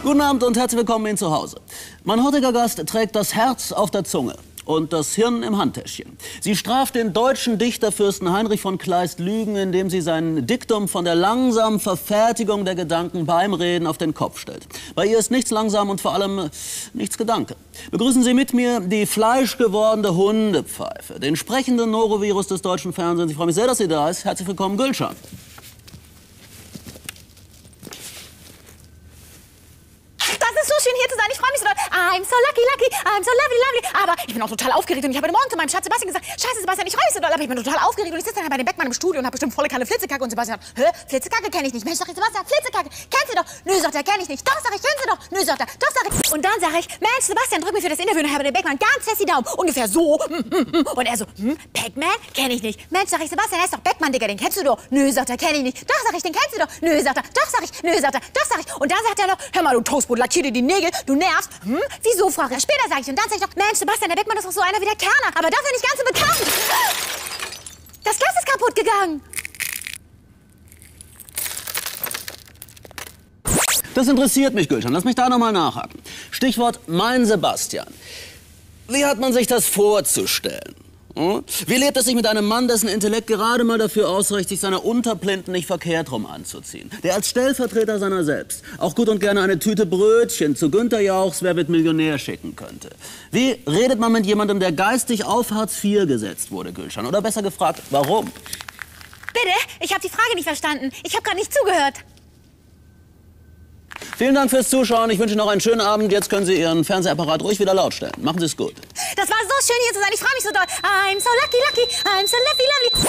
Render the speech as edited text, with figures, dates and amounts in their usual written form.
Guten Abend und herzlich willkommen in Zuhause. Mein heutiger Gast trägt das Herz auf der Zunge und das Hirn im Handtäschchen. Sie straft den deutschen Dichterfürsten Heinrich von Kleist Lügen, indem sie sein Diktum von der langsamen Verfertigung der Gedanken beim Reden auf den Kopf stellt. Bei ihr ist nichts langsam und vor allem nichts Gedanke. Begrüßen Sie mit mir die fleischgewordene Hundepfeife, den sprechenden Norovirus des deutschen Fernsehens. Ich freue mich sehr, dass sie da ist. Herzlich willkommen, Gülcan. Das ist so schön, hier zu sein. Ich freue mich so doll. I'm so lucky, lucky. I'm so lovely, lovely. Aber ich bin auch total aufgeregt. Und ich habe heute Morgen zu meinem Schatz Sebastian gesagt, Scheiße, Sebastian, ich freue mich so doll. Aber ich bin total aufgeregt. Und ich sitze dann bei dem Beckmann im Studio und habe bestimmt volle Kanne Flitzekacke. Und Sebastian sagt, hä, Flitzekacke kenne ich nicht. Mensch, sag ich, Sebastian, Flitzekacke, kennst du doch. Nö, sagt er, kenne ich nicht. Doch, sag ich, kennst du doch. Nö, sagt er, doch, sag ich. Und dann sage ich, Mensch, Sebastian, drück mir für das Interview. Und habe den Beckmann ganz fest die Daumen. Ungefähr so. Und er so, Beckmann? Kenne ich nicht. Mensch, sag ich, Sebastian, er ist doch Beckmann, Digga, den kennst du doch. Nö, sagt er, kenne ich nicht. Doch, sag ich, den kennst du doch. Nö, sagt er, doch, sag ich. Nö, sagt er, doch, sag ich. Und dann sagt er noch, hör mal, du Toastbrot, lackier dir die Nägel, du nervst. Wieso, frage ich. Später sage ich. Und dann sage ich noch, Mensch, Sebastian, der Beckmann ist doch so einer wie der Kerner. Aber dafür nicht ganz so bekannt. Das Glas ist kaputt gegangen. Das interessiert mich, Gülcan. Lass mich da noch mal nachhaken. Stichwort mein Sebastian. Wie hat man sich das vorzustellen? Wie lebt es sich mit einem Mann, dessen Intellekt gerade mal dafür ausreicht, sich seine Unterplinten nicht verkehrt rum anzuziehen? Der als Stellvertreter seiner selbst auch gut und gerne eine Tüte Brötchen zu Günther Jauchs Wer wird Millionär schicken könnte. Wie redet man mit jemandem, der geistig auf Hartz IV gesetzt wurde, Gülcan? Oder besser gefragt, warum? Bitte? Ich habe die Frage nicht verstanden. Ich habe gerade nicht zugehört. Vielen Dank fürs Zuschauen. Ich wünsche Ihnen noch einen schönen Abend. Jetzt können Sie Ihren Fernsehapparat ruhig wieder laut stellen. Machen Sie es gut. Das war so schön, hier zu sein. Ich freue mich so doll. I'm so lucky, lucky. I'm so lovely, lovely.